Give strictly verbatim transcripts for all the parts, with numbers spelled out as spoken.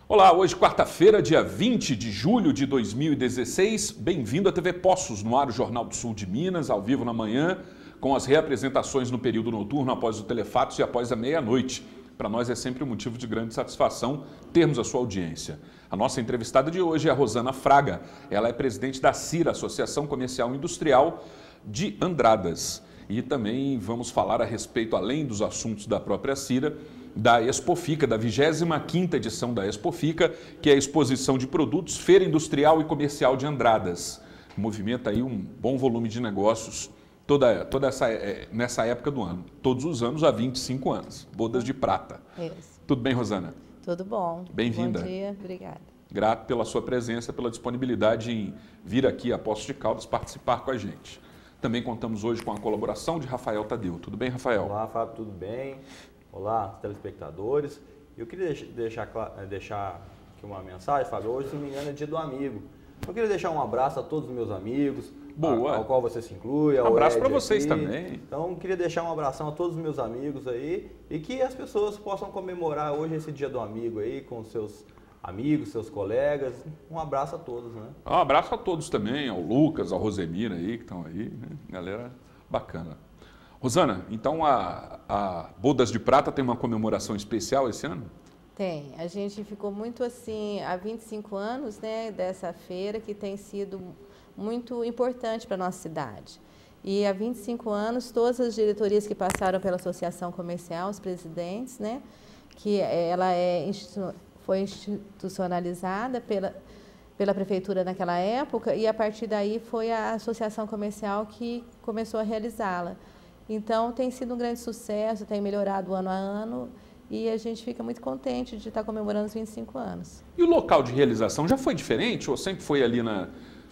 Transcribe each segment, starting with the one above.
Olá, hoje quarta-feira, dia vinte de julho de dois mil e dezesseis. Bem-vindo à T V Poços, no ar o Jornal do Sul de Minas, ao vivo na manhã, com as reapresentações no período noturno após o Telefatos e após a meia-noite. Para nós é sempre um motivo de grande satisfação termos a sua audiência. A nossa entrevistada de hoje é a Rosana Fraga. Ela é presidente da CIRA, Associação Comercial e Industrial de Andradas. E também vamos falar a respeito, além dos assuntos da própria CIRA, da Expofica, da vigésima quinta edição da Expofica, que é a exposição de produtos, feira industrial e comercial de Andradas. Movimenta aí um bom volume de negócios toda, toda essa, nessa época do ano. Todos os anos há vinte e cinco anos. Bodas de prata. Isso. Tudo bem, Rosana? Tudo bom. Bem-vinda. Bom dia, obrigada. Grato pela sua presença, pela disponibilidade em vir aqui a Poços de Caldas participar com a gente. Também contamos hoje com a colaboração de Rafael Tadeu. Tudo bem, Rafael? Olá, Fábio, tudo bem? Olá, telespectadores. Eu queria deixar, deixar aqui uma mensagem, Fábio. Hoje, se não me engano, é dia do amigo. Eu queria deixar um abraço a todos os meus amigos, Boa. ao qual você se inclui. Um abraço para vocês também. Então, eu queria deixar um abração a todos os meus amigos aí e que as pessoas possam comemorar hoje esse dia do amigo aí com seus amigos, seus colegas. Um abraço a todos, né? Um abraço a todos também, ao Lucas, ao Rosemira aí, que estão aí, né? Galera bacana. Rosana, então a, a Bodas de Prata tem uma comemoração especial esse ano? Tem. A gente ficou muito assim, há vinte e cinco anos, né, dessa feira que tem sido muito importante para a nossa cidade. E há vinte e cinco anos, todas as diretorias que passaram pela Associação Comercial, os presidentes, né, que ela é, foi institucionalizada pela, pela Prefeitura naquela época, e a partir daí foi a Associação Comercial que começou a realizá-la. Então, tem sido um grande sucesso, tem melhorado ano a ano e a gente fica muito contente de estar comemorando os vinte e cinco anos. E o local de realização já foi diferente ou sempre foi ali na...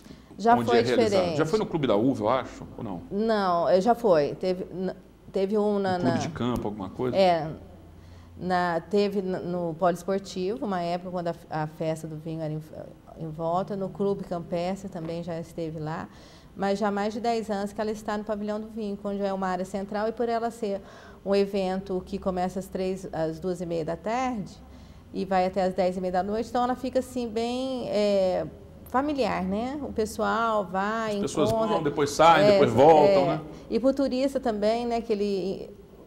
Já onde foi é realizado? diferente. Já foi no Clube da Uva, eu acho, ou não? Não, já foi. Teve, teve um na... No Clube na, de Campo, alguma coisa? É, na, teve no Poliesportivo, uma época quando a, a festa do vinho era em, em volta, no Clube Campestre também já esteve lá. Mas já há mais de dez anos que ela está no Pavilhão do Vinho, onde é uma área central, e por ela ser um evento que começa às, três, às duas e meia da tarde e vai até às dez e meia da noite, então ela fica assim bem é, familiar, né? O pessoal vai, As pessoas encontra, vão, depois saem, é, depois voltam, é, né? E para o turista também, né? Que ele...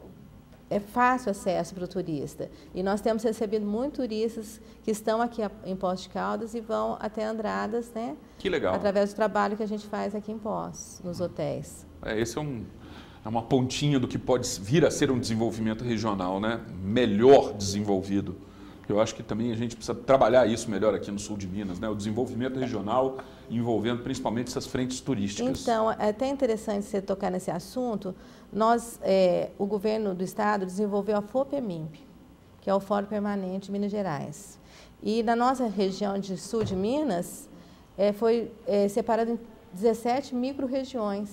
É fácil acesso para o turista. E nós temos recebido muitos turistas que estão aqui em Poços de Caldas e vão até Andradas, né? Que legal. Através do trabalho que a gente faz aqui em Poços, nos hotéis. É, esse é, um, é uma pontinha do que pode vir a ser um desenvolvimento regional, né? Melhor desenvolvido. Eu acho que também a gente precisa trabalhar isso melhor aqui no sul de Minas, né? O desenvolvimento regional envolvendo principalmente essas frentes turísticas. Então, é até interessante você tocar nesse assunto. Nós, é, o governo do estado desenvolveu a FOPEMIMP, que é o Fórum Permanente de Minas Gerais. E na nossa região de sul de Minas, é, foi é, separado em dezessete micro-regiões.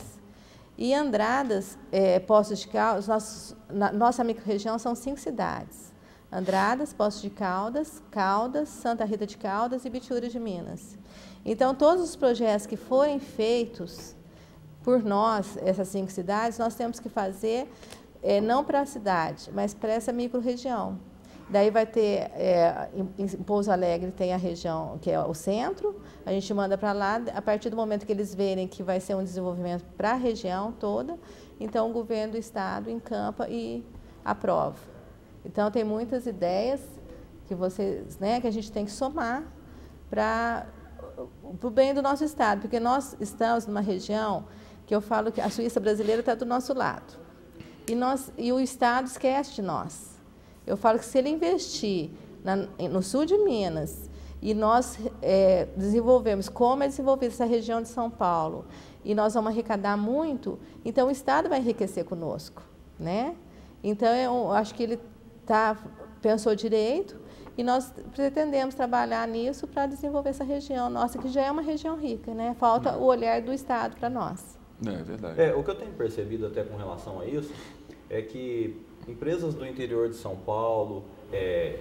E Andradas, é, Poços de Caldas, nossos, na, nossa micro-região são cinco cidades. Andradas, Poços de Caldas, Caldas, Santa Rita de Caldas e Bitura de Minas. Então, todos os projetos que forem feitos por nós, essas cinco cidades, nós temos que fazer é, não para a cidade, mas para essa micro-região. Daí vai ter, é, em, em Pouso Alegre tem a região que é o centro, a gente manda para lá, a partir do momento que eles verem que vai ser um desenvolvimento para a região toda, então o governo do estado encampa e aprova. Então, tem muitas ideias que, vocês, né, que a gente tem que somar para o bem do nosso estado, porque nós estamos numa região que eu falo que a Suíça brasileira está do nosso lado. E, nós, e o estado esquece de nós. Eu falo que se ele investir na, no sul de Minas e nós é, desenvolvemos como é desenvolvida essa região de São Paulo e nós vamos arrecadar muito, então o estado vai enriquecer conosco, né? Então, eu acho que ele Tá, pensou direito e nós pretendemos trabalhar nisso para desenvolver essa região nossa, que já é uma região rica, né? Falta o olhar do estado para nós. É verdade. É, o que eu tenho percebido até com relação a isso é que empresas do interior de São Paulo, é,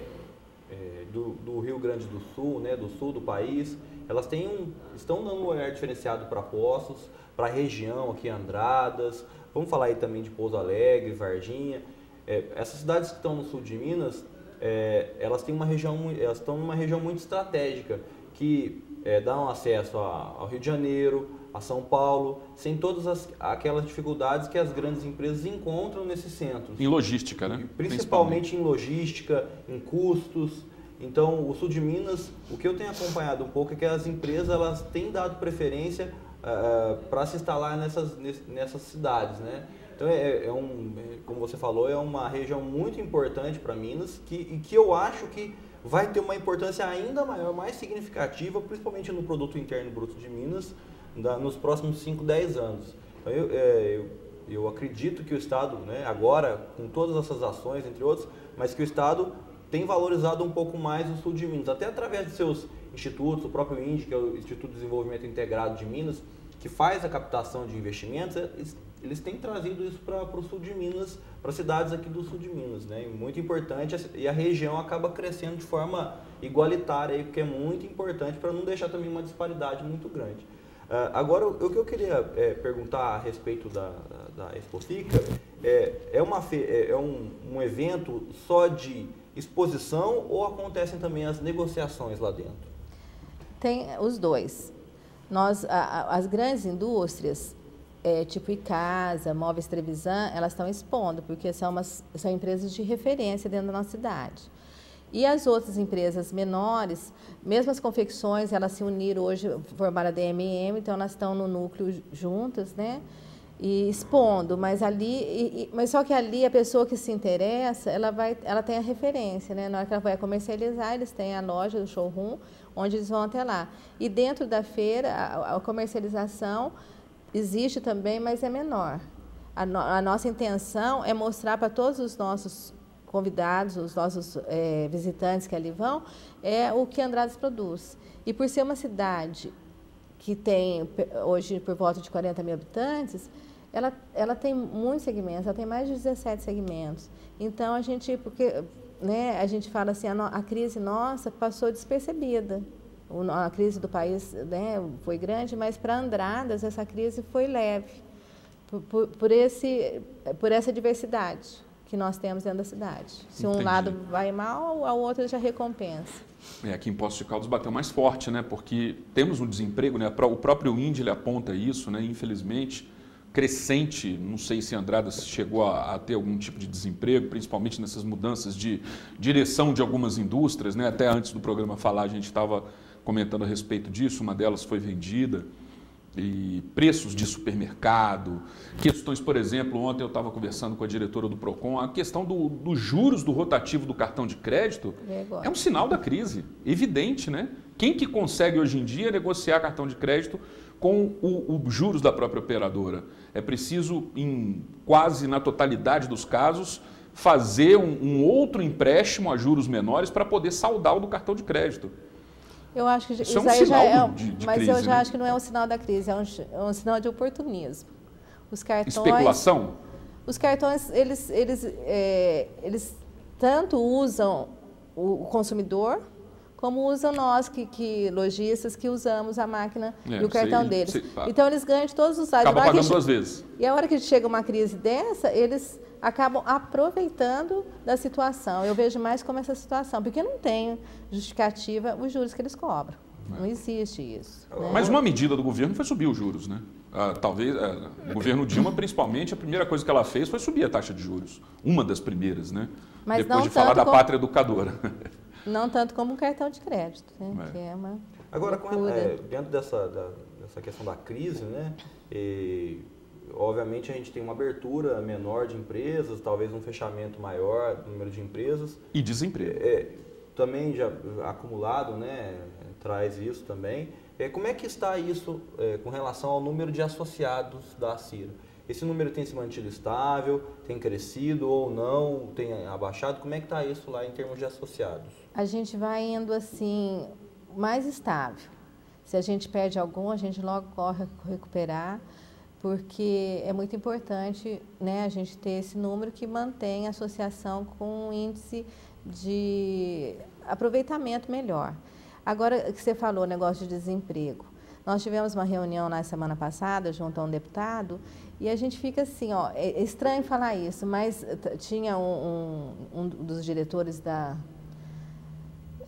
é, do, do Rio Grande do Sul, né, do sul do país, elas têm um, estão dando um olhar diferenciado para Poços, para a região aqui, Andradas, vamos falar aí também de Pouso Alegre, Varginha. É, essas cidades que estão no sul de Minas, é, elas têm uma região, elas estão numa região muito estratégica, que é, dá um acesso a, ao Rio de Janeiro, a São Paulo, sem todas as, aquelas dificuldades que as grandes empresas encontram nesses centros. Em logística, né? Principalmente em logística, em custos. Então, o sul de Minas, o que eu tenho acompanhado um pouco é que as empresas elas têm dado preferência uh, para se instalar nessas, nessas cidades, né? Então, é, é um, como você falou, é uma região muito importante para Minas que, e que eu acho que vai ter uma importância ainda maior, mais significativa, principalmente no produto interno bruto de Minas, da, nos próximos cinco, dez anos. Então, eu, é, eu, eu acredito que o Estado, né, agora, com todas essas ações, entre outros, mas que o Estado tem valorizado um pouco mais o sul de Minas, até através de seus institutos, o próprio I N D E, que é o Instituto de Desenvolvimento Integrado de Minas, que faz a captação de investimentos, eles, eles têm trazido isso para o sul de Minas, para cidades aqui do sul de Minas, né? Muito importante, e a região acaba crescendo de forma igualitária, o que é muito importante para não deixar também uma disparidade muito grande. Uh, agora, o, o que eu queria é, perguntar a respeito da, da, da Expofica é, é, uma fe, é, é um, um evento só de exposição ou acontecem também as negociações lá dentro? Tem os dois. Nós, a, a, as grandes indústrias, é, tipo Icasa, Móveis Trevisan, elas estão expondo, porque são, umas, são empresas de referência dentro da nossa cidade. E as outras empresas menores, mesmo as confecções, elas se uniram hoje, formaram a D M M, então elas estão no núcleo juntas, né? E expondo, mas ali, e, e, mas só que ali a pessoa que se interessa, ela vai, ela tem a referência, né? Na hora que ela vai comercializar, eles têm a loja do showroom, onde eles vão até lá. E dentro da feira, a, a comercialização existe também, mas é menor. A, no, a nossa intenção é mostrar para todos os nossos convidados, os nossos é, visitantes que ali vão, é o que Andradas produz. E por ser uma cidade que tem hoje por volta de quarenta mil habitantes, ela, ela tem muitos segmentos, ela tem mais de dezessete segmentos. Então, a gente, porque, né, a gente fala assim, a, no, a crise nossa passou despercebida. O, a crise do país, né, foi grande, mas para Andradas essa crise foi leve, por, por, por, esse, por essa diversidade que nós temos dentro da cidade. Se Entendi. Um lado vai mal, a outra já recompensa. É, aqui em Poços de Caldas bateu mais forte, né? Porque temos um desemprego, né? O próprio I N D E ele aponta isso, né? Infelizmente, crescente. Não sei se Andradas chegou a, a ter algum tipo de desemprego, principalmente nessas mudanças de direção de algumas indústrias, né? Até antes do programa falar, a gente estava comentando a respeito disso. Uma delas foi vendida. E preços de supermercado, questões, por exemplo, ontem eu estava conversando com a diretora do Procon, a questão dos do juros do rotativo do cartão de crédito é um sinal da crise, evidente, né? Quem que consegue hoje em dia negociar cartão de crédito com os juros da própria operadora? É preciso, em quase na totalidade dos casos, fazer um, um outro empréstimo a juros menores para poder saldar o do cartão de crédito. Eu acho que isso, isso é um sinal é, de, de mas crise, eu já né? acho que não é um sinal da crise, é um, é um sinal de oportunismo. Os cartões, especulação? Os cartões, eles, eles, é, eles tanto usam o, o consumidor, como usam nós, que, que lojistas, que usamos a máquina é, e o cartão sei, deles. Sei, então, eles ganham de todos os lados. Acaba pagando duas vezes. E a hora que chega uma crise dessa, eles acabam aproveitando da situação. Eu vejo mais como essa situação, porque não tem justificativa os juros que eles cobram. É. Não existe isso. Né? Mas uma medida do governo foi subir os juros, né? Ah, talvez, ah, o governo Dilma, principalmente, a primeira coisa que ela fez foi subir a taxa de juros. Uma das primeiras, né? Mas depois não de falar da como, pátria educadora. Não tanto como um cartão de crédito, né? É. Que é uma Agora, com, é, dentro dessa, da, dessa questão da crise, né? E, obviamente a gente tem uma abertura menor de empresas, talvez um fechamento maior do número de empresas. E desemprego. É, também já acumulado, né, traz isso também. É, como é que está isso é, com relação ao número de associados da Cira? Esse número tem se mantido estável, tem crescido ou não, tem abaixado? Como é que está isso lá em termos de associados? A gente vai indo assim, mais estável. Se a gente perde algum, a gente logo corre recuperar, porque é muito importante, né, a gente ter esse número que mantém a associação com um índice de aproveitamento melhor. Agora, que você falou, negócio de desemprego. Nós tivemos uma reunião na semana passada, junto a um deputado, e a gente fica assim, ó, é estranho falar isso, mas tinha um, um, um dos diretores da,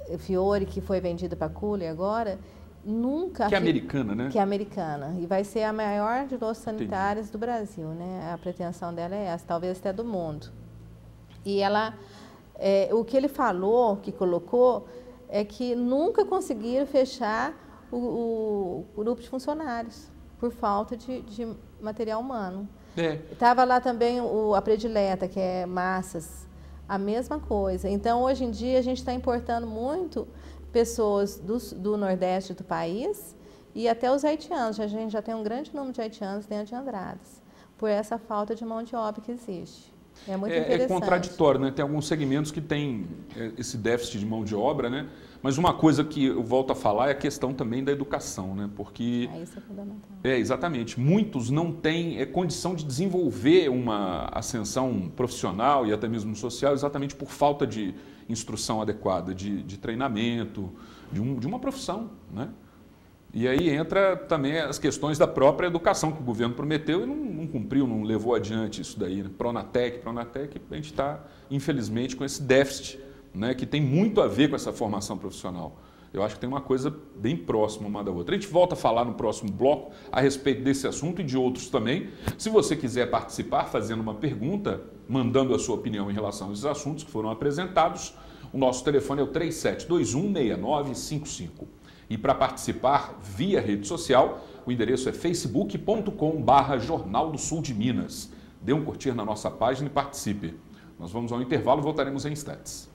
Fiore, que foi vendida para a Cooler agora, nunca... Que é americana, né? Que é americana. E vai ser a maior de lojas sanitárias do Brasil, né? A pretensão dela é essa, talvez até do mundo. E ela, é, o que ele falou, que colocou, é que nunca conseguiram fechar o, o, o grupo de funcionários, por falta de, de material humano. Estava é. lá também o, a predileta, que é massas, a mesma coisa. Então, hoje em dia, a gente está importando muito pessoas do, do Nordeste do país e até os haitianos. A gente já tem um grande número de haitianos dentro de Andradas, por essa falta de mão de obra que existe. É muito é, interessante. É contraditório, né? Tem alguns segmentos que têm esse déficit de mão de obra, né? Mas uma coisa que eu volto a falar é a questão também da educação, né? Porque... Ah, isso é fundamental. É, exatamente. Muitos não têm é, condição de desenvolver uma ascensão profissional e até mesmo social exatamente por falta de instrução adequada, de, de treinamento, de, um, de uma profissão, né? E aí entra também as questões da própria educação que o governo prometeu e não, não cumpriu, não levou adiante isso daí, né? Pronatec, Pronatec, a gente está, infelizmente, com esse déficit, né, que tem muito a ver com essa formação profissional. Eu acho que tem uma coisa bem próxima uma da outra. A gente volta a falar no próximo bloco a respeito desse assunto e de outros também. Se você quiser participar fazendo uma pergunta, mandando a sua opinião em relação a esses assuntos que foram apresentados, o nosso telefone é o três sete dois um, seis nove cinco cinco. E para participar via rede social, o endereço é facebook ponto com barra Jornal do Sul de Minas. Dê um curtir na nossa página e participe. Nós vamos ao intervalo e voltaremos em instantes.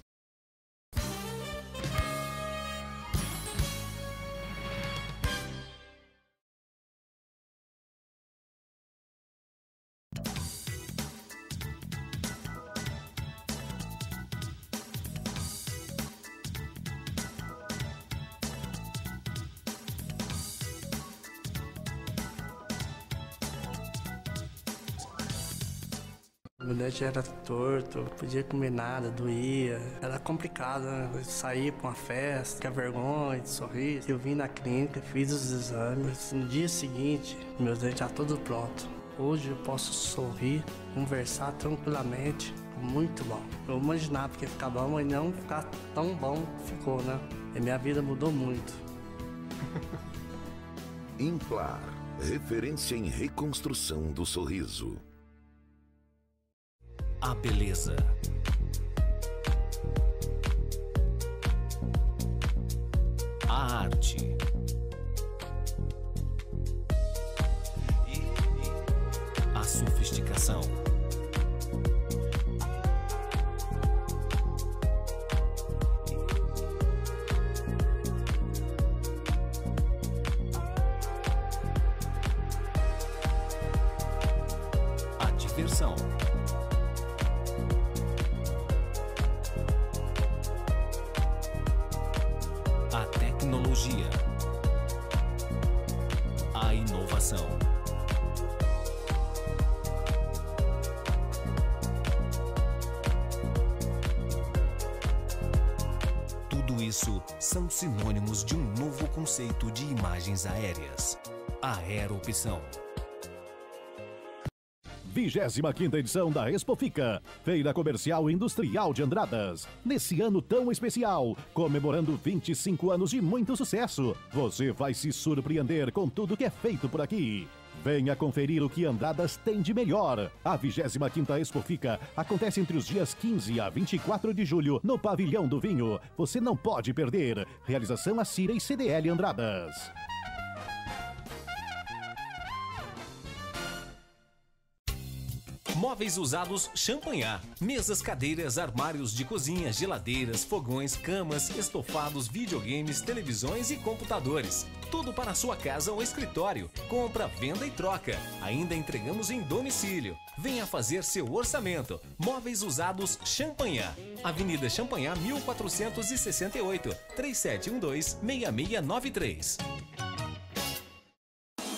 Meu dente era torto, não podia comer nada, doía. Era complicado, né? Eu saía pra uma festa, tinha vergonha de sorrir. Eu vim na clínica, fiz os exames. No dia seguinte, meu dente já tudo pronto. Hoje eu posso sorrir, conversar tranquilamente. Muito bom. Eu imaginava que ia ficar bom, mas não ficar tão bom ficou, né? E minha vida mudou muito. Implar, referência em reconstrução do sorriso. A beleza. A arte. A sofisticação. A diversão. A tecnologia, a inovação, tudo isso são sinônimos de um novo conceito de imagens aéreas, a aeroopção. vigésima quinta edição da Expofica, Feira Comercial Industrial de Andradas. Nesse ano tão especial, comemorando vinte e cinco anos de muito sucesso, você vai se surpreender com tudo que é feito por aqui. Venha conferir o que Andradas tem de melhor. A vigésima quinta Expofica acontece entre os dias quinze a vinte e quatro de julho no Pavilhão do Vinho. Você não pode perder. Realização Acira e C D L Andradas. Móveis usados Champanhar. Mesas, cadeiras, armários de cozinha, geladeiras, fogões, camas, estofados, videogames, televisões e computadores. Tudo para a sua casa ou escritório. Compra, venda e troca. Ainda entregamos em domicílio. Venha fazer seu orçamento. Móveis usados Champanhar. Avenida Champanhar, mil quatrocentos e sessenta e oito. três sete um dois, seis seis nove três.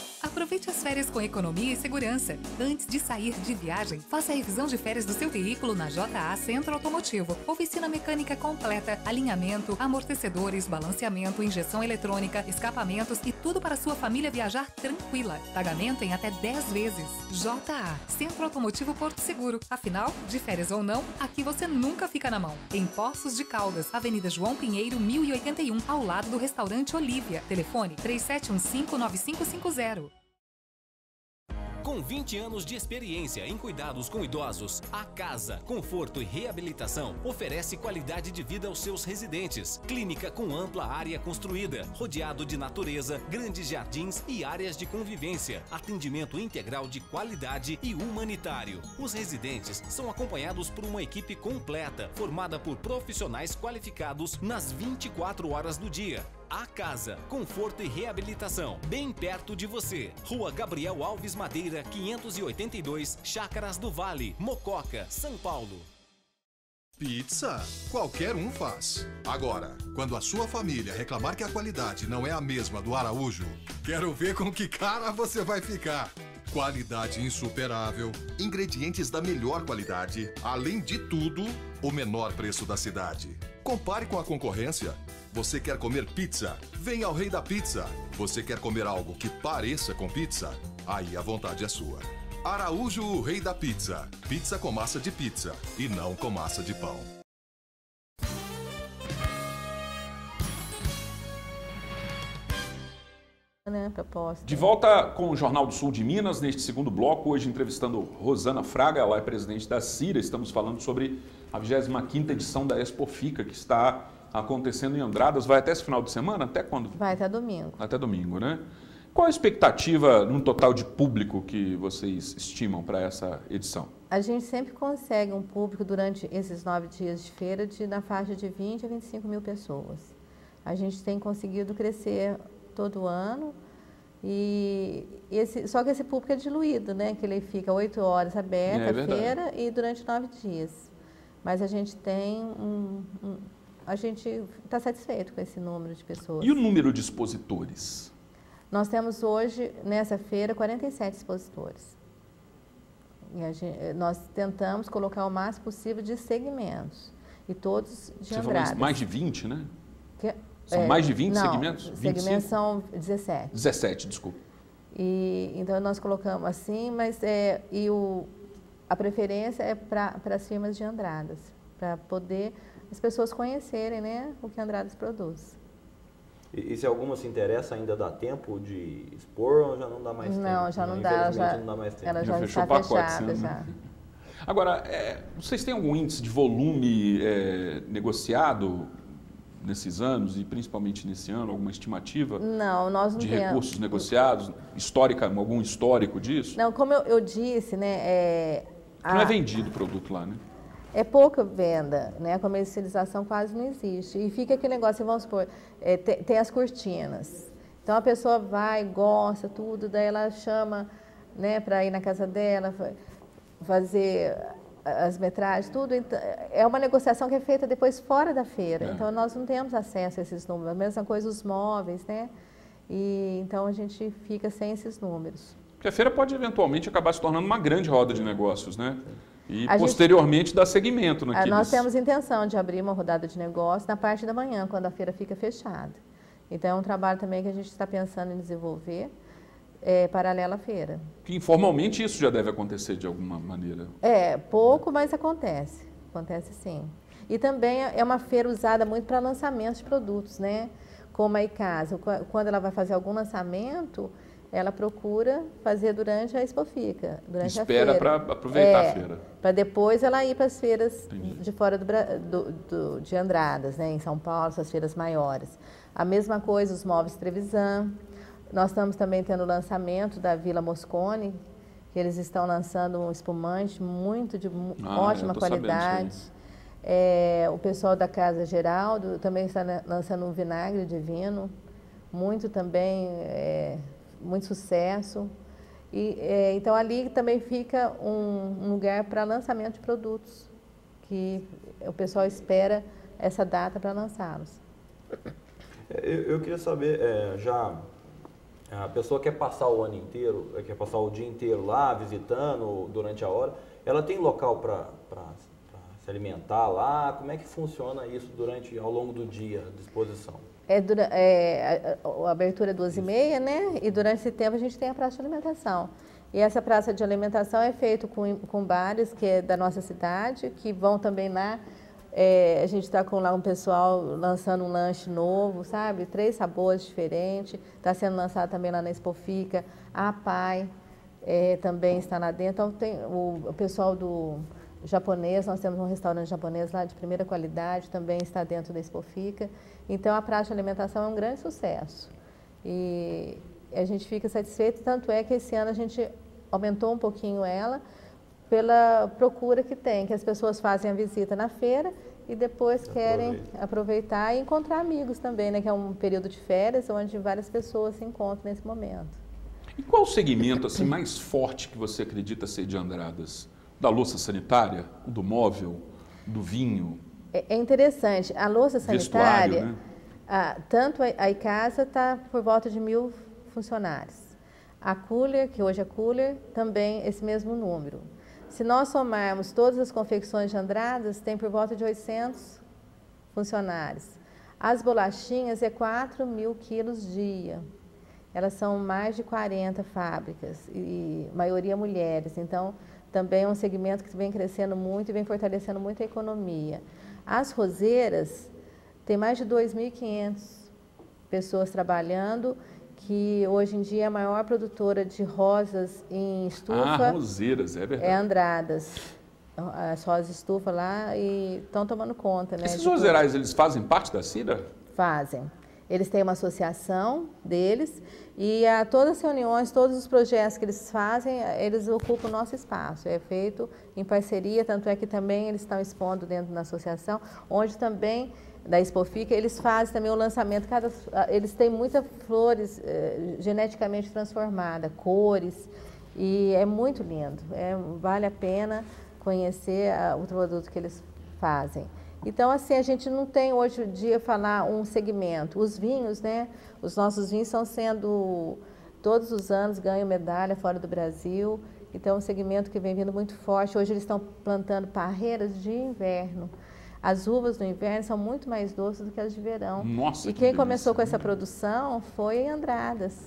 Aproveite as férias com economia e segurança. Antes de sair de viagem, faça a revisão de férias do seu veículo na J A Centro Automotivo. Oficina mecânica completa, alinhamento, amortecedores, balanceamento, injeção eletrônica, escapamentos e tudo para sua família viajar tranquila. Pagamento em até dez vezes. J A Centro Automotivo Porto Seguro. Afinal, de férias ou não, aqui você nunca fica na mão. Em Poços de Caldas, Avenida João Pinheiro, mil e oitenta e um, ao lado do restaurante Olívia. Telefone três sete um cinco, nove cinco cinco zero. Com vinte anos de experiência em cuidados com idosos, a Casa Conforto e Reabilitação oferece qualidade de vida aos seus residentes. Clínica com ampla área construída, rodeado de natureza, grandes jardins e áreas de convivência. Atendimento integral de qualidade e humanitário. Os residentes são acompanhados por uma equipe completa, formada por profissionais qualificados nas vinte e quatro horas do dia. A Casa Conforto e Reabilitação, bem perto de você. Rua Gabriel Alves Madeira, quinhentos e oitenta e dois, Chácaras do Vale, Mococa, São Paulo. Pizza, qualquer um faz. Agora, quando a sua família reclamar que a qualidade não é a mesma do Araújo, quero ver com que cara você vai ficar. Qualidade insuperável, ingredientes da melhor qualidade, além de tudo, o menor preço da cidade. Compare com a concorrência. Você quer comer pizza? Venha ao Rei da Pizza. Você quer comer algo que pareça com pizza? Aí a vontade é sua. Araújo, o Rei da Pizza. Pizza com massa de pizza e não com massa de pão. De volta com o Jornal do Sul de Minas, neste segundo bloco, hoje entrevistando Rosana Fraga, ela é presidente da CIRA. Estamos falando sobre a vigésima quinta edição da Expofica, que está acontecendo em Andradas. Vai até esse final de semana? Até quando? Vai até domingo. Até domingo, né? Qual a expectativa no total de público que vocês estimam para essa edição? A gente sempre consegue um público durante esses nove dias de feira de, na faixa de vinte a vinte e cinco mil pessoas. A gente tem conseguido crescer todo ano, e esse, só que esse público é diluído, né? Que ele fica oito horas aberto é a feira e durante nove dias. Mas a gente tem um, um a gente está satisfeito com esse número de pessoas. E o número de expositores? Nós temos hoje, nessa feira, quarenta e sete expositores. E a gente, nós tentamos colocar o máximo possível de segmentos, e todos de Você Andradas. falou mais de vinte, né? Que, São é, mais de vinte não, segmentos? Segmentos são dezessete. dezessete, desculpa. E, então, nós colocamos assim, mas é, e o, a preferência é para as firmas de Andradas, para poder as pessoas conhecerem, né, o que Andradas produz. E, e se alguma se interessa, ainda dá tempo de expor ou já não dá mais tempo? Não, já não, não dá, já, não dá mais tempo. Ela já, já fechou está o pacote, fechada. sim, Já. né? Agora, é, vocês têm algum índice de volume é, negociado nesses anos, e principalmente nesse ano, alguma estimativa? Não, nós não de temos. recursos negociados, histórica, algum histórico disso? Não, como eu, eu disse, né, é, a, não é vendido o produto lá, né? É pouca venda, né? A comercialização quase não existe. E fica aquele negócio, vamos supor, é, tem, tem as cortinas. Então a pessoa vai, gosta, tudo, daí ela chama, né, para ir na casa dela, fazer as metragens, tudo. Então, é uma negociação que é feita depois fora da feira. É. Então nós não temos acesso a esses números. A mesma coisa os móveis, né? E então a gente fica sem esses números. Porque a feira pode eventualmente acabar se tornando uma grande roda de negócios, né? E a posteriormente gente, dar seguimento naqueles... Nós temos intenção de abrir uma rodada de negócio na parte da manhã, quando a feira fica fechada. Então é um trabalho também que a gente está pensando em desenvolver, é, paralelo à feira. Que informalmente isso já deve acontecer de alguma maneira. É, pouco, mas acontece. Acontece sim. E também é uma feira usada muito para lançamento de produtos, né? Como a Icasa, quando ela vai fazer algum lançamento, ela procura fazer durante a Expofica, durante Espera a feira. para aproveitar é, a feira. Para depois ela ir para as feiras Entendi. de fora do, do, do, de Andradas, né? Em São Paulo, essas feiras maiores. A mesma coisa, os móveis Trevisan. Nós estamos também tendo o lançamento da Vila Moscone, que eles estão lançando um espumante muito de ah, ótima qualidade. É, o pessoal da Casa Geraldo também está lançando um vinagre divino, muito também, é, muito sucesso. E, é, então ali também fica um, um lugar para lançamento de produtos, que o pessoal espera essa data para lançá-los. Eu, eu queria saber, é, já A pessoa quer passar o ano inteiro, quer passar o dia inteiro lá, visitando durante a hora, ela tem local para se alimentar lá? Como é que funciona isso durante, ao longo do dia, a disposição? É, dura, é, a, a abertura é duas e meia, né? E durante esse tempo a gente tem a praça de alimentação. E essa praça de alimentação é feita com, com bares que é da nossa cidade, que vão também lá. É, a gente está com lá um pessoal lançando um lanche novo, sabe? Três sabores diferentes. Está sendo lançado também lá na Expofica. A Pai é, também está lá dentro. Então tem o, o pessoal do japonês, nós temos um restaurante japonês lá de primeira qualidade, também está dentro da Expofica. Então a praça de alimentação é um grande sucesso. E a gente fica satisfeito, tanto é que esse ano a gente aumentou um pouquinho ela, pela procura que tem, que as pessoas fazem a visita na feira e depois querem Aproveita. aproveitar e encontrar amigos também, né? Que é um período de férias onde várias pessoas se encontram nesse momento. E qual o segmento assim, mais forte que você acredita ser de Andradas? Da louça sanitária, do móvel, do vinho? É, é interessante, a louça sanitária, Vestuário, né? a, tanto a, a Icasa está por volta de mil funcionários. A Cooler, que hoje é Cooler, também esse mesmo número. Se nós somarmos todas as confecções de Andradas, tem por volta de oitocentos funcionários. As bolachinhas é quatro mil quilos dia. Elas são mais de quarenta fábricas, e maioria mulheres. Então, também é um segmento que vem crescendo muito e vem fortalecendo muito a economia. As roseiras, tem mais de dois mil e quinhentas pessoas trabalhando, que hoje em dia é a maior produtora de rosas em estufa. Ah, roseiras, é verdade. É Andradas. As rosas estufa lá e estão tomando conta, né? Esses roseirais, eles fazem parte da Cira? Fazem. Eles têm uma associação deles e a todas as reuniões, todos os projetos que eles fazem, eles ocupam o nosso espaço. É feito em parceria, tanto é que também eles estão expondo dentro da associação, onde também, da Expofica, eles fazem também o lançamento, cada, eles têm muitas flores eh, geneticamente transformadas, cores, e é muito lindo, é, vale a pena conhecer a, o produto que eles fazem. Então, assim, a gente não tem hoje em dia falar um segmento. Os vinhos, né? Os nossos vinhos estão sendo, todos os anos, ganham medalha fora do Brasil. Então, é um segmento que vem vindo muito forte. Hoje eles estão plantando parreiras de inverno. As uvas do inverno são muito mais doces do que as de verão. Nossa, e que quem delícia, começou com né? essa produção foi em Andradas.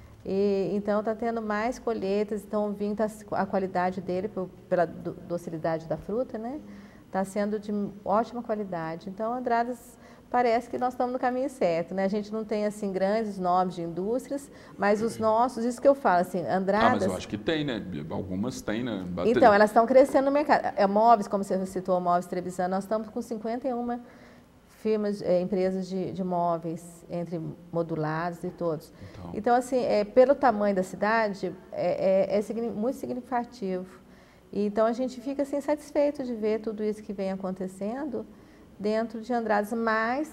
E, então, está tendo mais colheitas. Então, o vinho, tá, a qualidade dele, pela docilidade da fruta, né? Está sendo de ótima qualidade. Então, Andradas, parece que nós estamos no caminho certo, né? A gente não tem, assim, grandes nomes de indústrias, mas os nossos, isso que eu falo, assim, Andradas... Ah, mas eu acho que tem, né? Algumas têm, né? Bater... Então, elas estão crescendo no mercado. É, móveis, como você citou, Móveis Trevisan, nós estamos com cinquenta e uma firmas, é, empresas de, de móveis, entre modulados e todos. Então, então assim, é, pelo tamanho da cidade, é, é, é muito significativo. Então, a gente fica assim, satisfeito de ver tudo isso que vem acontecendo dentro de Andradas, mas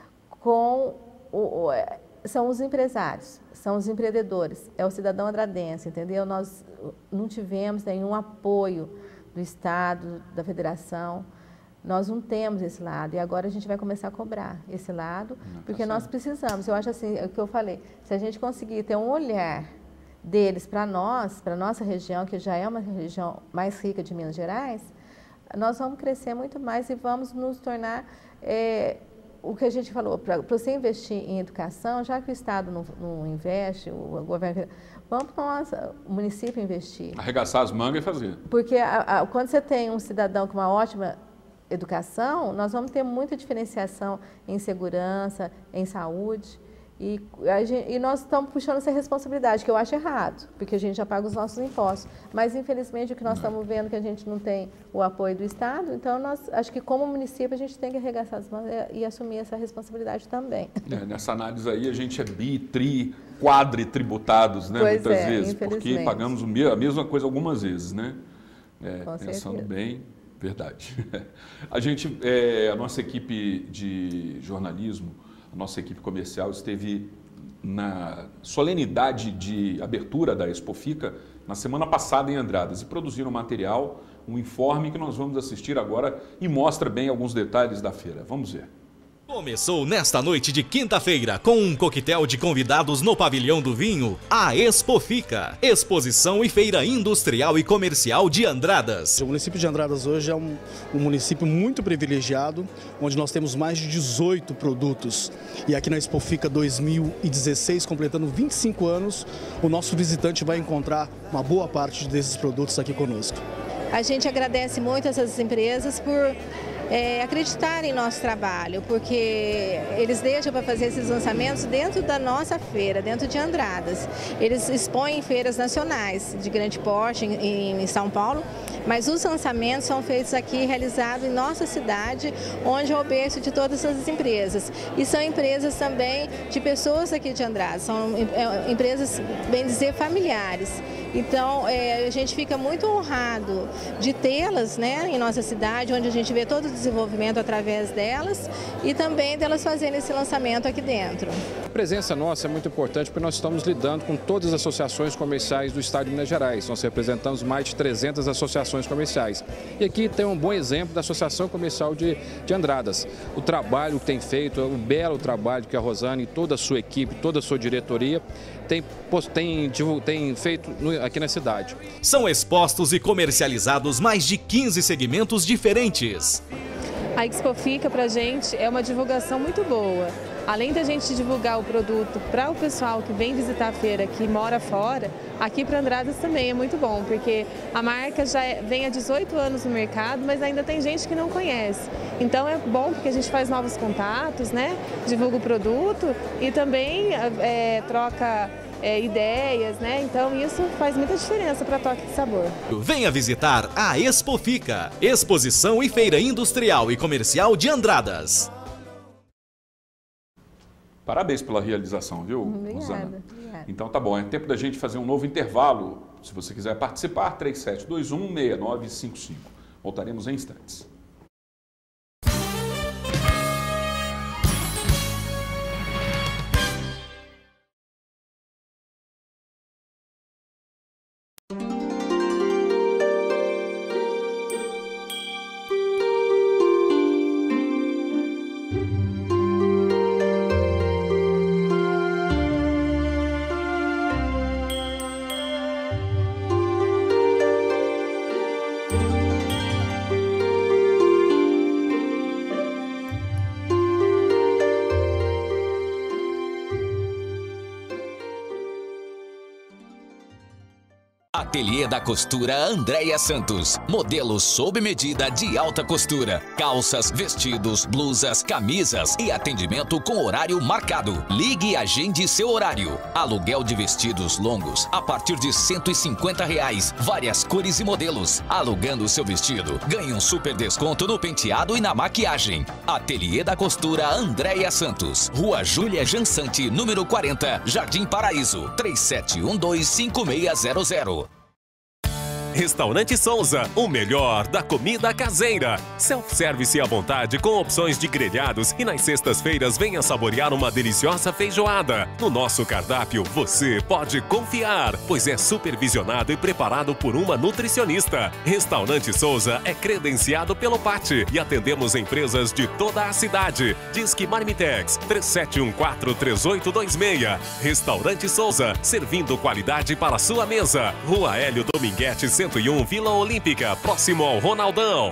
com o, o, são os empresários, são os empreendedores, é o cidadão andradense, entendeu? Nós não tivemos nenhum apoio do Estado, da Federação, nós não temos esse lado, e agora a gente vai começar a cobrar esse lado, não, porque tá nós precisamos. Eu acho assim, é o que eu falei, se a gente conseguir ter um olhar deles para nós, para a nossa região, que já é uma região mais rica de Minas Gerais, nós vamos crescer muito mais e vamos nos tornar, é, o que a gente falou, para você investir em educação, já que o Estado não, não investe, o governo, vamos nós, o município investir. Arregaçar as mangas e fazer. Porque a, a, quando você tem um cidadão com uma ótima educação, nós vamos ter muita diferenciação em segurança, em saúde. E, a gente, e nós estamos puxando essa responsabilidade, que eu acho errado, porque a gente já paga os nossos impostos. Mas, infelizmente, o que nós estamos vendo é que a gente não tem o apoio do Estado, então, nós, acho que como município a gente tem que arregaçar as mãos e, e assumir essa responsabilidade também. É, nessa análise aí, a gente é bi, tri, quadritributados, né, pois muitas é, vezes, porque pagamos a mesma coisa algumas vezes, né? É, Com pensando certeza. bem, verdade. A gente, é, a nossa equipe de jornalismo, a nossa equipe comercial esteve na solenidade de abertura da Expofica na semana passada em Andradas e produziram material, um informe que nós vamos assistir agora e mostra bem alguns detalhes da feira. Vamos ver. Começou nesta noite de quinta-feira com um coquetel de convidados no Pavilhão do Vinho, a Expofica, exposição e feira industrial e comercial de Andradas. O município de Andradas hoje é um, um município muito privilegiado, onde nós temos mais de dezoito produtos. E aqui na Expofica dois mil e dezesseis, completando vinte e cinco anos, o nosso visitante vai encontrar uma boa parte desses produtos aqui conosco. A gente agradece muito essas empresas por É, acreditar em nosso trabalho, porque eles deixam para fazer esses lançamentos dentro da nossa feira, dentro de Andradas. Eles expõem em feiras nacionais de grande porte em, em São Paulo, mas os lançamentos são feitos aqui, realizados em nossa cidade, onde é o berço de todas essas empresas. E são empresas também de pessoas aqui de Andradas, são é, empresas, bem dizer, familiares. Então, é, a gente fica muito honrado de tê-las, né, em nossa cidade, onde a gente vê todo o desenvolvimento através delas e também delas fazendo esse lançamento aqui dentro. A presença nossa é muito importante porque nós estamos lidando com todas as associações comerciais do estado de Minas Gerais. Nós representamos mais de trezentas associações comerciais. E aqui tem um bom exemplo da Associação Comercial de, de Andradas. O trabalho que tem feito, o belo trabalho que a Rosane e toda a sua equipe, toda a sua diretoria tem, tem, tem feito no, aqui na cidade. São expostos e comercializados mais de quinze segmentos diferentes. A Expofica para a gente é uma divulgação muito boa. Além da gente divulgar o produto para o pessoal que vem visitar a feira, que mora fora, aqui para Andradas também é muito bom, porque a marca já vem há dezoito anos no mercado, mas ainda tem gente que não conhece. Então é bom porque a gente faz novos contatos, né? Divulga o produto e também é, troca é, ideias, né? Então isso faz muita diferença para Toque de Sabor. Venha visitar a Expofica, exposição e feira industrial e comercial de Andradas. Parabéns pela realização, viu, Obrigada, Rosana? obrigada. Então tá bom, é tempo da gente fazer um novo intervalo. Se você quiser participar, três sete dois um, seis nove cinco cinco. Voltaremos em instantes. Ateliê da Costura Andréia Santos. Modelos sob medida de alta costura. Calças, vestidos, blusas, camisas e atendimento com horário marcado. Ligue e agende seu horário. Aluguel de vestidos longos a partir de cento e cinquenta reais. Várias cores e modelos. Alugando seu vestido, ganhe um super desconto no penteado e na maquiagem. Ateliê da Costura Andréia Santos. Rua Júlia Jansante, número quarenta, Jardim Paraíso. três sete um dois, cinco seis zero zero. Restaurante Souza, o melhor da comida caseira. Self-service à vontade com opções de grelhados e nas sextas-feiras venha saborear uma deliciosa feijoada. No nosso cardápio você pode confiar, pois é supervisionado e preparado por uma nutricionista. Restaurante Souza é credenciado pelo P A T e atendemos empresas de toda a cidade. Disque Marmitex três sete um quatro, três oito dois seis. Restaurante Souza, servindo qualidade para a sua mesa. Rua Hélio Dominguete cento e um, Vila Olímpica, próximo ao Ronaldão.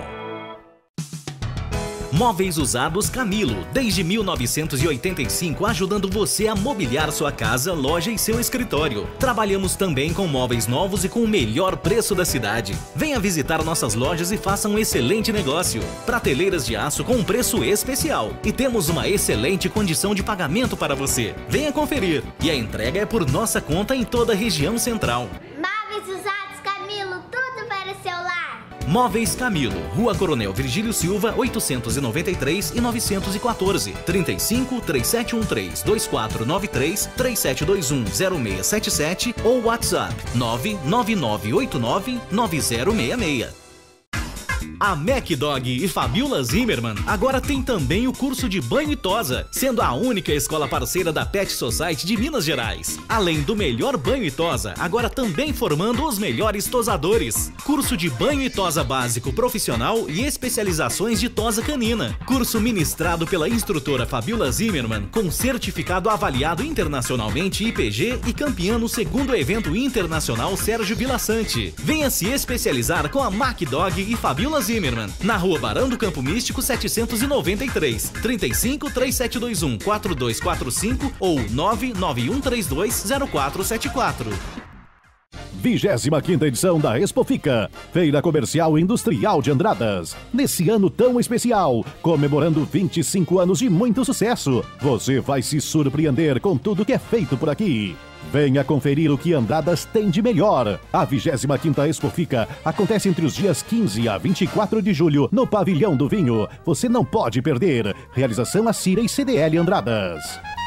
Móveis Usados Camilo, desde mil novecentos e oitenta e cinco, ajudando você a mobiliar sua casa, loja e seu escritório. Trabalhamos também com móveis novos e com o melhor preço da cidade. Venha visitar nossas lojas e faça um excelente negócio. Prateleiras de aço com um preço especial. E temos uma excelente condição de pagamento para você. Venha conferir. E a entrega é por nossa conta em toda a região central. Móveis Usados Camilo, tudo para o seu lar. Móveis Camilo, Rua Coronel Virgílio Silva, oitocentos e noventa e três e novecentos e quatorze, trinta e cinco, três sete um três, dois quatro nove três, três sete dois um, zero seis sete sete ou WhatsApp nove nove nove oito nove, nove zero seis seis. A MacDog e Fabiola Zimmermann agora tem também o curso de banho e tosa, sendo a única escola parceira da Pet Society de Minas Gerais. Além do melhor banho e tosa, agora também formando os melhores tosadores. Curso de banho e tosa básico profissional e especializações de tosa canina. Curso ministrado pela instrutora Fabiola Zimmermann, com certificado avaliado internacionalmente I P G e campeã no segundo evento internacional Sérgio Vilaçante. Venha se especializar com a MacDog e Fabiola Zimmermann, na rua Barão do Campo Místico setecentos e noventa e três, trinta e cinco, três sete dois um, quatro dois quatro cinco ou nove nove um três dois, zero quatro sete quatro. vigésima quinta edição da Expofica, Feira Comercial Industrial de Andradas. Nesse ano tão especial, comemorando vinte e cinco anos de muito sucesso, você vai se surpreender com tudo que é feito por aqui. Venha conferir o que Andradas tem de melhor. A vigésima quinta Expofica acontece entre os dias quinze a vinte e quatro de julho no Pavilhão do Vinho. Você não pode perder. Realização Acira e C D L Andradas.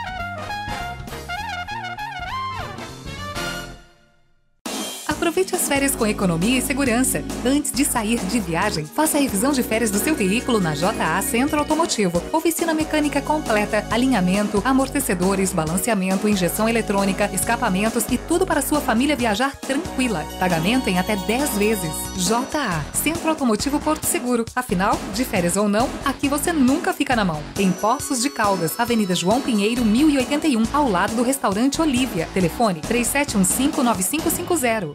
Aproveite as férias com economia e segurança. Antes de sair de viagem, faça a revisão de férias do seu veículo na J A Centro Automotivo. Oficina mecânica completa, alinhamento, amortecedores, balanceamento, injeção eletrônica, escapamentos e tudo para sua família viajar tranquila. Pagamento em até dez vezes. J A Centro Automotivo Porto Seguro. Afinal, de férias ou não, aqui você nunca fica na mão. Em Poços de Caldas, Avenida João Pinheiro, mil e oitenta e um, ao lado do restaurante Olívia. Telefone três sete um cinco, nove cinco cinco zero.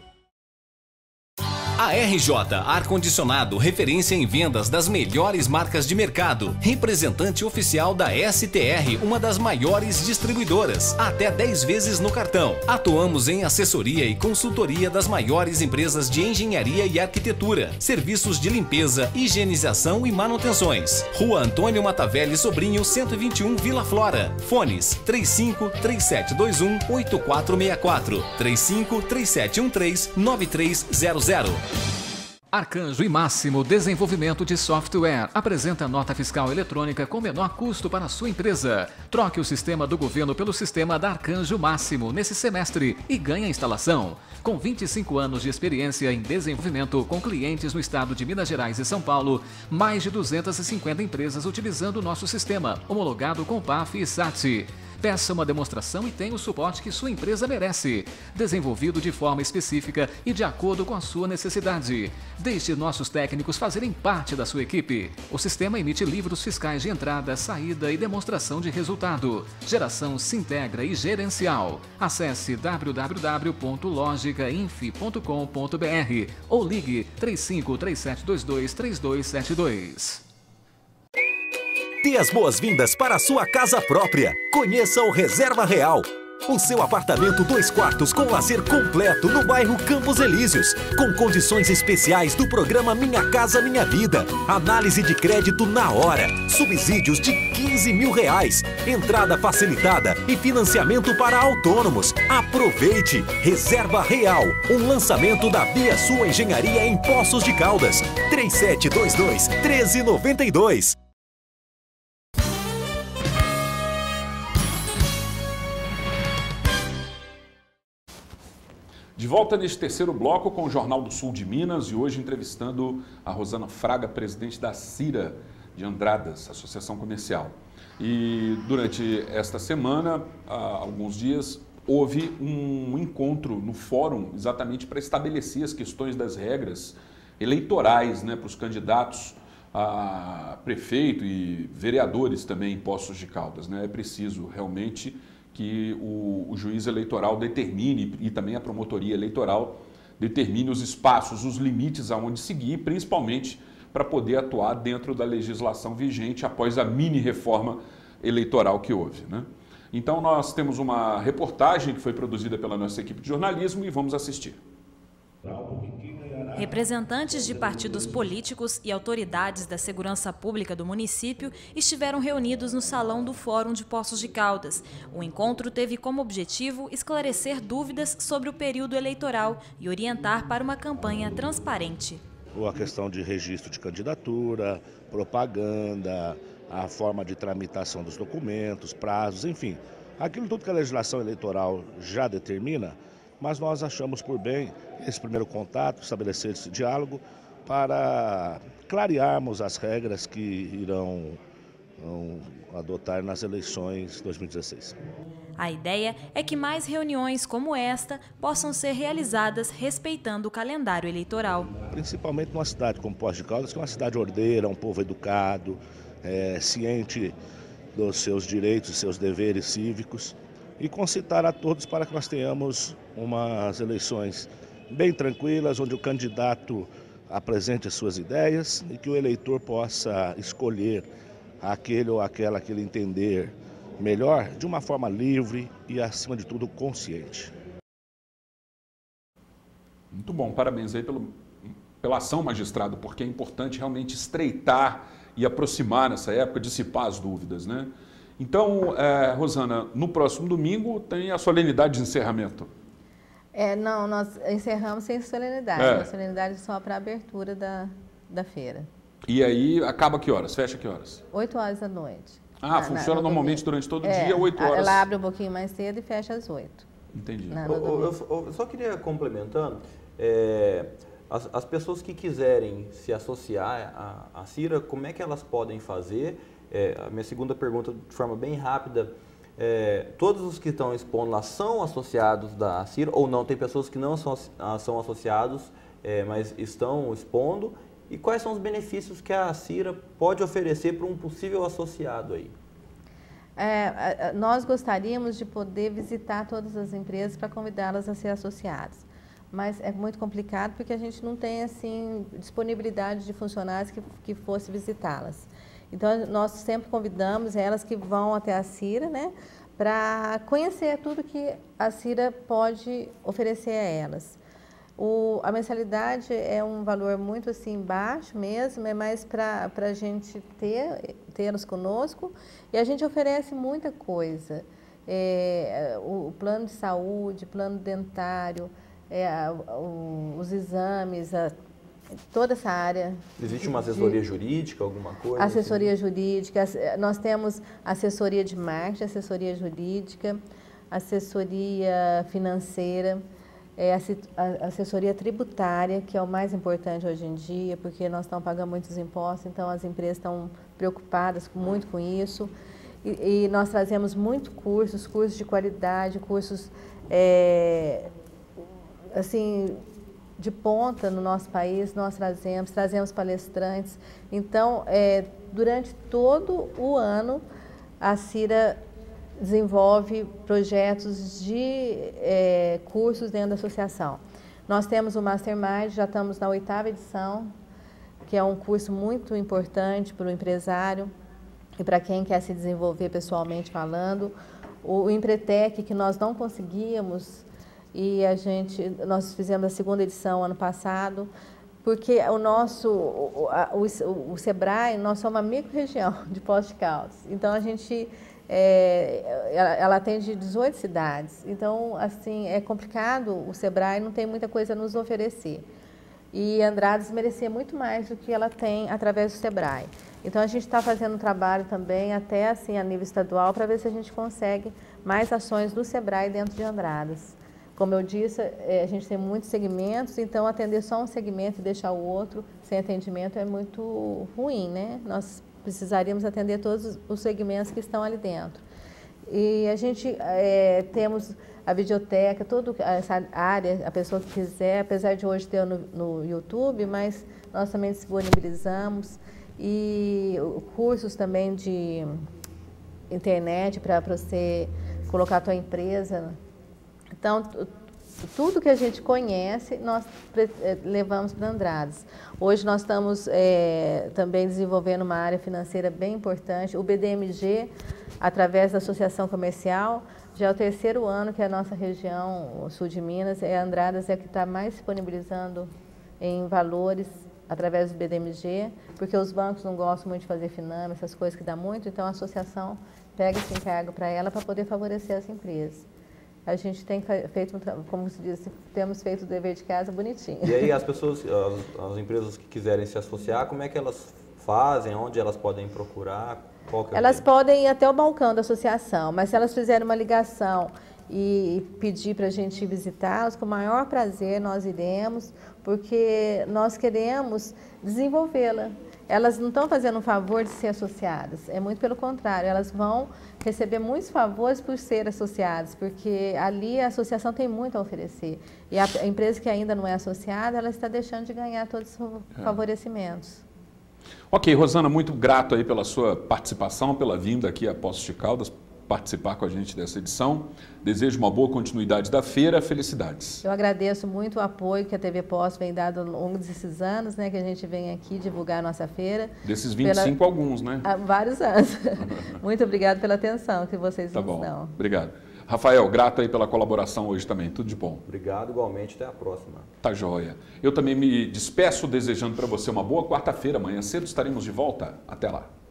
A R J Ar-Condicionado, referência em vendas das melhores marcas de mercado. Representante oficial da S T R, uma das maiores distribuidoras. Até dez vezes no cartão. Atuamos em assessoria e consultoria das maiores empresas de engenharia e arquitetura. Serviços de limpeza, higienização e manutenções. Rua Antônio Matavelli Sobrinho, cento e vinte e um, Vila Flora. Fones três cinco, três sete dois um, oito quatro seis quatro. três cinco, três sete um três, nove três zero zero. Arcanjo e Máximo Desenvolvimento de Software apresenta nota fiscal eletrônica com menor custo para a sua empresa. Troque o sistema do governo pelo sistema da Arcanjo Máximo nesse semestre e ganhe a instalação. Com vinte e cinco anos de experiência em desenvolvimento com clientes no estado de Minas Gerais e São Paulo, mais de duzentas e cinquenta empresas utilizando o nosso sistema, homologado com P A F e S A T. Peça uma demonstração e tenha o suporte que sua empresa merece. Desenvolvido de forma específica e de acordo com a sua necessidade. Deixe nossos técnicos fazerem parte da sua equipe. O sistema emite livros fiscais de entrada, saída e demonstração de resultado. Geração Sintegra e gerencial. Acesse w w w ponto logica inf ponto com ponto b r ou ligue três cinco três sete dois dois, três dois sete dois. Dê as boas-vindas para a sua casa própria. Conheça o Reserva Real. O seu apartamento dois quartos com lazer completo no bairro Campos Elíseos, com condições especiais do programa Minha Casa Minha Vida. Análise de crédito na hora, subsídios de quinze mil reais, entrada facilitada e financiamento para autônomos. Aproveite! Reserva Real, um lançamento da Bia Sua Engenharia em Poços de Caldas. três sete dois dois, um três nove dois. De volta neste terceiro bloco com o Jornal do Sul de Minas e hoje entrevistando a Rosana Fraga, presidente da CIRA de Andradas, Associação Comercial. E durante esta semana, há alguns dias, houve um encontro no fórum exatamente para estabelecer as questões das regras eleitorais, né, para os candidatos a prefeito e vereadores também em Poços de Caldas, né? É preciso realmente que o, o juiz eleitoral determine e também a promotoria eleitoral determine os espaços, os limites aonde seguir, principalmente para poder atuar dentro da legislação vigente após a mini-reforma eleitoral que houve, né? Então nós temos uma reportagem que foi produzida pela nossa equipe de jornalismo e vamos assistir. Representantes de partidos políticos e autoridades da segurança pública do município estiveram reunidos no salão do Fórum de Poços de Caldas. O encontro teve como objetivo esclarecer dúvidas sobre o período eleitoral e orientar para uma campanha transparente. A questão de registro de candidatura, propaganda, a forma de tramitação dos documentos, prazos, enfim, aquilo tudo que a legislação eleitoral já determina. Mas nós achamos por bem esse primeiro contato, estabelecer esse diálogo para clarearmos as regras que irão, irão adotar nas eleições de dois mil e dezesseis. A ideia é que mais reuniões como esta possam ser realizadas respeitando o calendário eleitoral. Principalmente numa cidade como Poços de Caldas, que é uma cidade ordeira, um povo educado, é, ciente dos seus direitos e seus deveres cívicos, e concitar a todos para que nós tenhamos umas eleições bem tranquilas, onde o candidato apresente as suas ideias e que o eleitor possa escolher aquele ou aquela que ele entender melhor, de uma forma livre e, acima de tudo, consciente. Muito bom, parabéns aí pelo, pela ação, magistrado, porque é importante realmente estreitar e aproximar nessa época, dissipar as dúvidas, né? Então, é, Rosana, no próximo domingo tem a solenidade de encerramento. É, não, nós encerramos sem solenidade, É. a solenidade é só para a abertura da, da feira. E aí, acaba que horas? Fecha que horas? oito horas da noite. Ah, Na- funciona na- normalmente durante todo o É, dia, oito horas. Ela abre um pouquinho mais cedo e fecha às oito. Entendi. Na- Eu, no eu- domingo. eu- eu só queria complementando, é, as, as pessoas que quiserem se associar à, à CIRA, como é que elas podem fazer? É, a minha segunda pergunta, de forma bem rápida, é, todos os que estão expondo lá são associados da CIRA ou não? Tem pessoas que não são, ah, são associados, é, mas estão expondo? E quais são os benefícios que a CIRA pode oferecer para um possível associado aí? É, a- a- nós gostaríamos de poder visitar todas as empresas para convidá-las a ser associadas. Mas é muito complicado porque a gente não tem assim disponibilidade de funcionários que, que fosse visitá-las. Então, nós sempre convidamos elas que vão até a CIRA, né, para conhecer tudo que a CIRA pode oferecer a elas. O, a mensalidade é um valor muito assim baixo mesmo, é mais para a gente ter, tê-los conosco, e a gente oferece muita coisa. É, o, o plano de saúde, plano dentário, é, a- o- os exames, a, toda essa área. Existe uma de- assessoria jurídica, alguma coisa? Assessoria jurídica, ass- nós temos assessoria de marketing, assessoria jurídica, assessoria financeira, é, assi- a- assessoria tributária, que é o mais importante hoje em dia, porque nós estamos pagando muitos impostos, então as empresas estão preocupadas com- muito com isso. E, e nós trazemos muito cursos, cursos de qualidade, cursos é, assim, de ponta no nosso país, nós trazemos, trazemos palestrantes. Então, é, durante todo o ano, a CIRA desenvolve projetos de é, cursos dentro da associação. Nós temos o Mastermind, já estamos na oitava edição, que é um curso muito importante para o empresário e para quem quer se desenvolver pessoalmente falando. O Empretec, que nós não conseguíamos, e a gente, nós fizemos a segunda edição ano passado, porque o nosso, o, a- o, o Sebrae, nós somos uma micro-região de Poços de Caldas. Então, a gente, é, ela, ela atende dezoito cidades. Então, assim, é complicado, o Sebrae não tem muita coisa a nos oferecer. E Andradas merecia muito mais do que ela tem através do Sebrae. Então, a gente está fazendo um trabalho também, até assim, a nível estadual, para ver se a gente consegue mais ações do Sebrae dentro de Andradas. Como eu disse, eh, a gente tem muitos segmentos, então atender só um segmento e deixar o outro sem atendimento é muito ruim, né? Nós precisaríamos atender todos os segmentos que estão ali dentro. E a gente eh, temos a videoteca, toda essa área, a pessoa que quiser, apesar de hoje ter no, no YouTube, mas nós também disponibilizamos. E cursos também de internet para você colocar a tua empresa. Então, tu- tudo que a gente conhece, nós pre- eh, levamos para Andradas. Hoje nós estamos eh, também desenvolvendo uma área financeira bem importante. O B D M G, através da Associação Comercial, já é o terceiro ano que a nossa região, o sul de Minas, é Andradas é a que está mais disponibilizando em valores através do B D M G, porque os bancos não gostam muito de fazer finame, essas coisas que dá muito, então a associação pega esse encargo para ela para poder favorecer as empresas. A gente tem fe- feito, um tra- como se diz, temos feito o dever de casa bonitinho. E aí as pessoas, as, as empresas que quiserem se associar, como é que elas fazem? Onde elas podem procurar? Qual que é o Elas meio? podem ir até o balcão da associação, mas se elas fizerem uma ligação e pedir para a gente visitá-los, com o maior prazer nós iremos, porque nós queremos desenvolvê-la. Elas não estão fazendo um favor de ser associadas, é muito pelo contrário, elas vão receber muitos favores por ser associadas, porque ali a associação tem muito a oferecer. E a, a empresa que ainda não é associada, ela está deixando de ganhar todos os favorecimentos. Ok, Rosana, muito grato aí pela sua participação, pela vinda aqui a Poços de Caldas, participar com a gente dessa edição. Desejo uma boa continuidade da feira. Felicidades. Eu agradeço muito o apoio que a T V Poços vem dando ao longo desses anos, né, que a gente vem aqui divulgar a nossa feira. Desses vinte e cinco, pela... alguns, né? Há vários anos. Muito obrigado pela atenção que vocês tá nos bom. dão. Obrigado. Rafael, grato aí pela colaboração hoje também. Tudo de bom. Obrigado, igualmente. Até a próxima. Tá joia. Eu também me despeço desejando para você uma boa quarta-feira. Amanhã cedo estaremos de volta. Até lá.